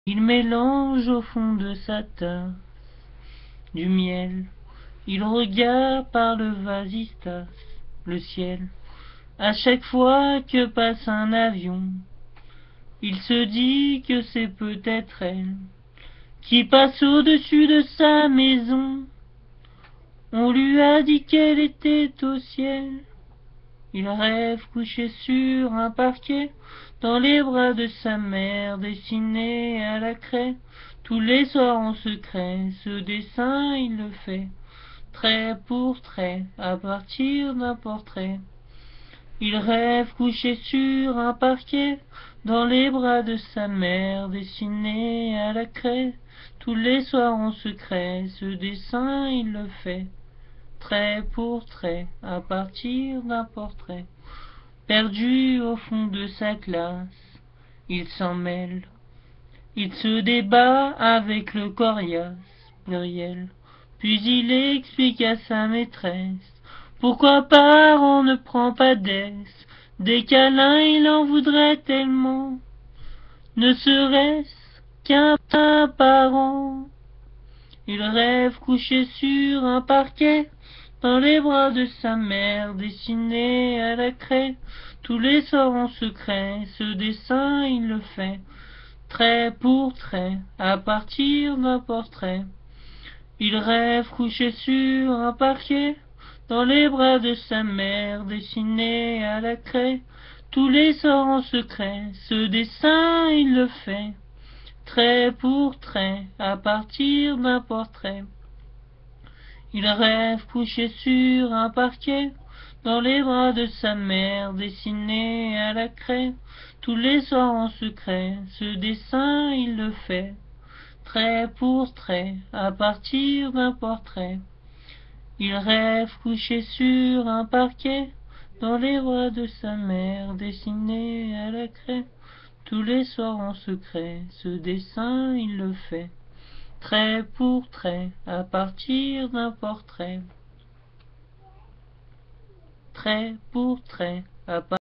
Il mélange au fond de sa tasse du miel. Il regarde par le vasistas le ciel. À chaque fois que passe un avion, il se dit que c'est peut-être elle qui passe au-dessus de sa maison. On lui a dit qu'elle était au ciel. Il rêve couché sur un parquet, dans les bras de sa mère, dessiné à la craie. Tous les soirs en secret, ce dessin il le fait, trait pour trait, à partir d'un portrait. Il rêve couché sur un parquet, dans les bras de sa mère, dessiné à la craie. Tous les soirs en secret, ce dessin il le fait, trait pour trait, à partir d'un portrait. Perdu au fond de sa classe, il s'en mêle. Il se débat avec le coriace pluriel. Puis il explique à sa maîtresse pourquoi parent ne prend pas d'aise. Des câlins il en voudrait tellement, ne serait-ce qu'un parent. Il rêve couché sur un parquet, dans les bras de sa mère, dessiné à la craie. Tous les soirs en secret, ce dessin il le fait, trait pour trait, à partir d'un portrait. Il rêve couché sur un parquet, dans les bras de sa mère, dessiné à la craie. Tous les soirs en secret, ce dessin il le fait, trait pour trait, à partir d'un portrait. Il rêve couché sur un parquet, dans les bras de sa mère, dessiné à la craie. Tous les soirs en secret, ce dessin il le fait, trait pour trait, à partir d'un portrait. Il rêve couché sur un parquet, dans les bras de sa mère, dessiné à la craie. Tous les soirs en secret, ce dessin il le fait, trait pour trait, à partir d'un portrait. Trait pour trait, à partir